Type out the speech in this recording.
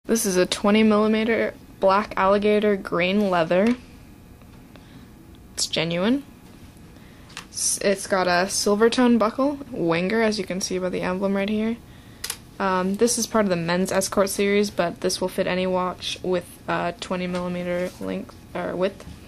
This is a 20mm black alligator grain leather. It's genuine. It's got a silver tone buckle, Wenger, as you can see by the emblem right here. This is part of the men's escort series, but this will fit any watch with 20mm length or width.